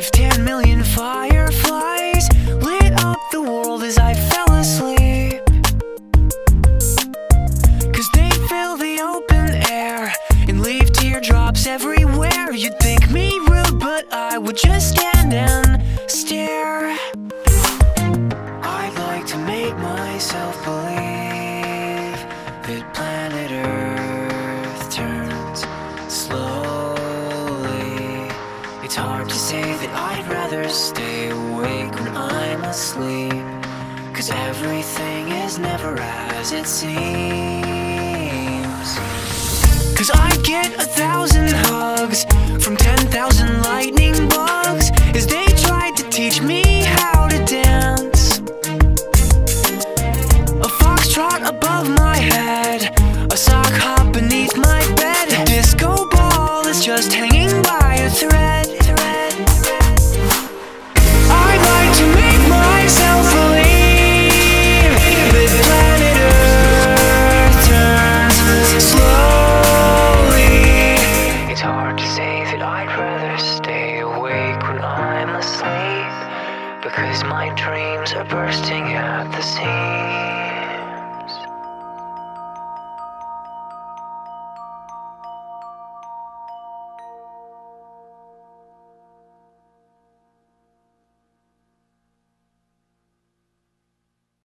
if 10 million fireflies lit up the world as I fell asleep. 'Cause they fill the open air and leave teardrops everywhere. You'd think me rude, but I would just stand and stare. I'd like to make myself believe that planet Earth turns slowly. It's hard to say that I'd rather stay awake when I'm asleep, 'cause everything is never as it seems. 'Cause I get 1,000 hugs from 10,000 lightning bugs as they tried to teach me